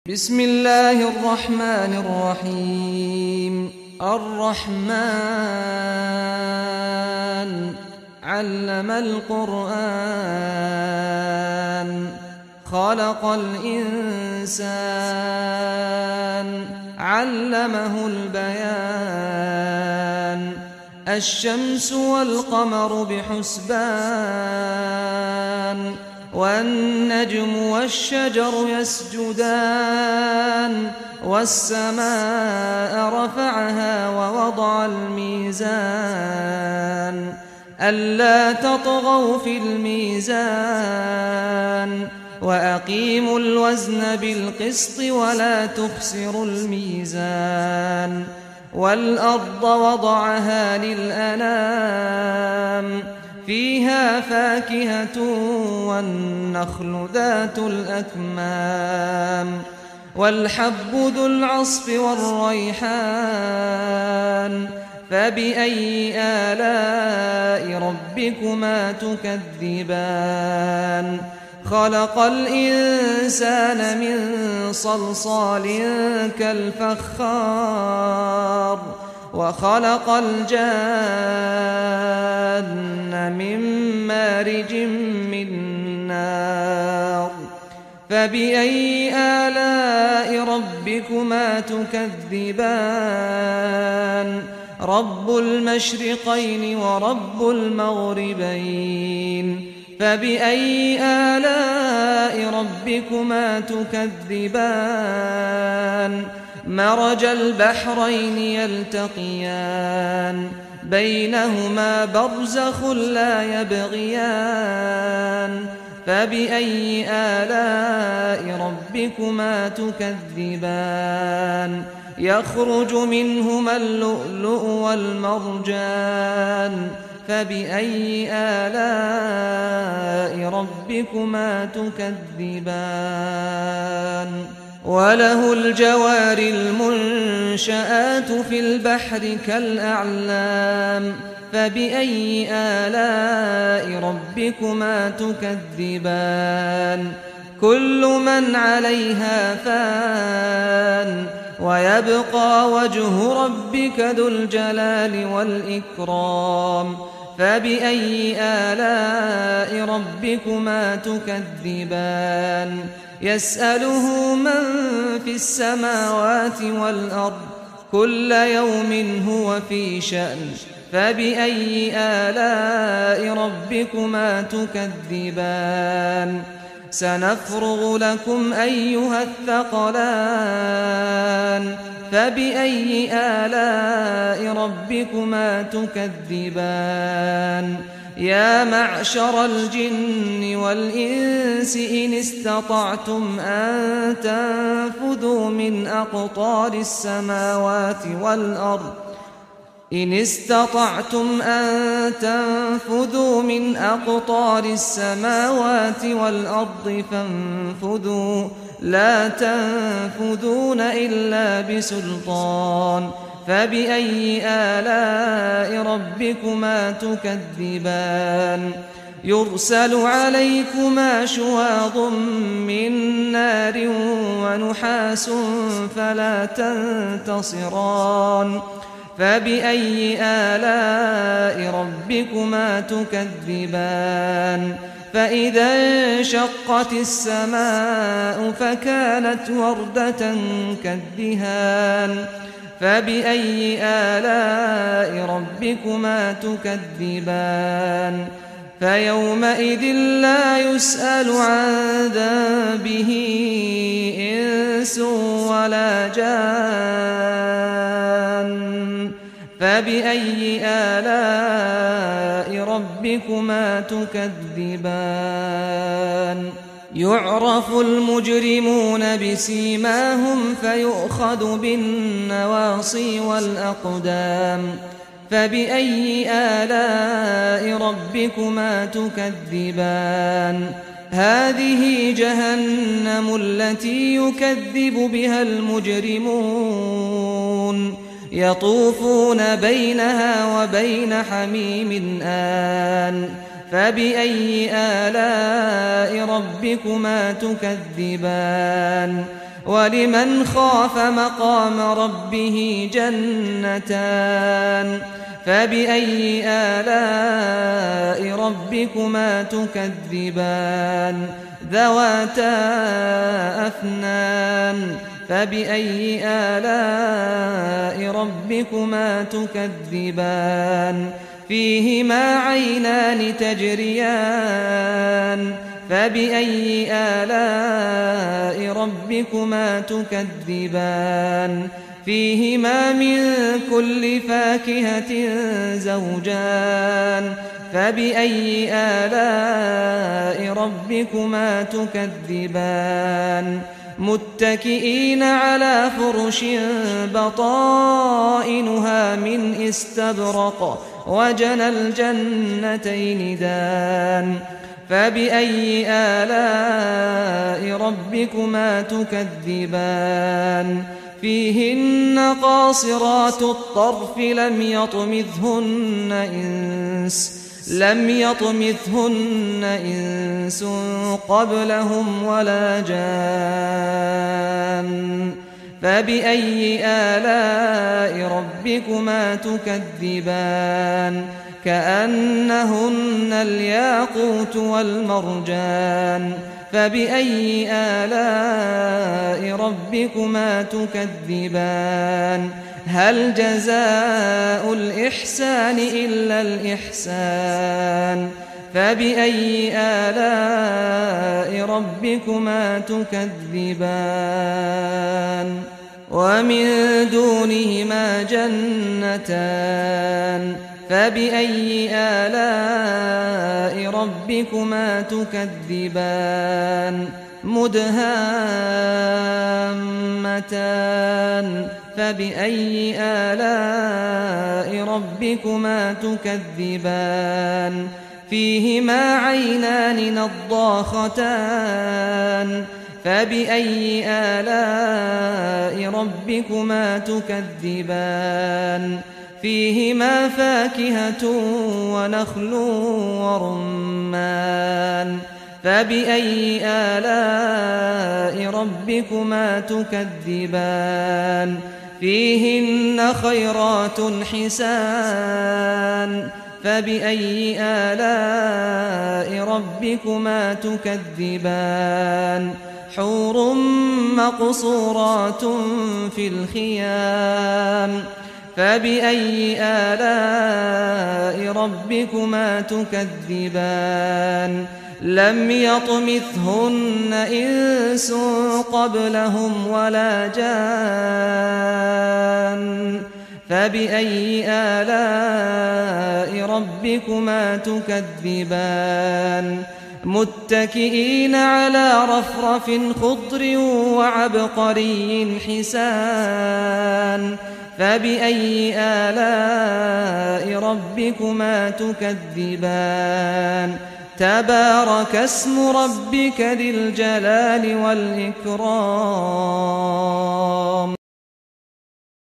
بسم الله الرحمن الرحيم الرحمن علم القرآن خلق الإنسان علمه البيان الشمس والقمر بحسبان والنجم والشجر يسجدان والسماء رفعها ووضع الميزان ألا تطغوا في الميزان وأقيموا الوزن بالقسط ولا تخسروا الميزان والأرض وضعها للأنام فيها فاكهة والنخل ذات الأكمام والحب ذو العصف والريحان فبأي آلاء ربكما تكذبان خلق الإنسان من صلصال كالفخار وخلق الجان من مارج من نار فبأي آلاء ربكما تكذبان رب المشرقين ورب المغربين فبأي آلاء ربكما تكذبان مرج البحرين يلتقيان بينهما برزخ لا يبغيان فبأي آلاء ربكما تكذبان يخرج منهما اللؤلؤ والمرجان فبأي آلاء ربكما تكذبان وله الجوار المنشآت في البحر كالأعلام فبأي آلاء ربكما تكذبان كل من عليها فان ويبقى وجه ربك ذو الجلال والإكرام فبأي آلاء ربكما تكذبان يسأله من في السماوات والأرض كل يوم هو في شأن فبأي آلاء ربكما تكذبان سنفرغ لكم أيها الثقلان فبأي آلاء ربكما تكذبان يا معشر الجن والإنس إن استطعتم أن تنفذوا من أقطار السماوات والأرض إن استطعتم أن تنفذوا من أقطار السماوات والأرض فانفذوا لا تنفذون إلا بسلطان فبأي آلاء ربكما تكذبان يرسل عليكما شواظ من نار ونحاس فلا تنتصران فبأي آلاء ربكما تكذبان فإذا انشقت السماء فكانت وردة كالدهان فبأي آلاء ربكما تكذبان فيومئذ فلا يسأل عن ذنبه إنس ولا جان فبأي آلاء ربكما تكذبان يعرف المجرمون بسيماهم فيؤخذ بالنواصي والأقدام فبأي آلاء ربكما تكذبان هذه جهنم التي يكذب بها المجرمون يطوفون بينها وبين حميم آن فبأي آلاء ربكما تكذبان ولمن خاف مقام ربه جنتان فبأي آلاء ربكما تكذبان ذواتا أفنان فبأي آلاء ربكما تكذبان فيهما عينان تجريان فبأي آلاء ربكما تكذبان فيهما من كل فاكهة زوجان فبأي آلاء ربكما تكذبان متكئين على فرش بطائنها من استبرق وجنى الجنتين دان فبأي آلاء ربكما تكذبان فيهن قاصرات الطرف لم يطمثهن إنس قبلهم ولا جان فبأي آلاء ربكما تكذبان كأنهن الياقوت والمرجان فبأي آلاء ربكما تكذبان هل جزاء الإحسان إلا الإحسان فبأي آلاء ربكما تكذبان ومن دونهما جنتان فبأي آلاء ربكما تكذبان مدهامتان فبأي آلاء ربكما تكذبان فيهما عينان نضاختان فبأي آلاء ربكما تكذبان فيهما فاكهة ونخل ورمان فبأي آلاء ربكما تكذبان فيهن خيرات حسان فبأي آلاء ربكما تكذبان حور مقصورات في الخيام فبأي آلاء ربكما تكذبان لم يطمثهن إنس قبلهم ولا جان فبأي آلاء ربكما تكذبان متكئين على رفرف خضر وعبقري حسان فبأي آلاء ربكما تكذبان تبارك اسم ربك ذي الجلال والإكرام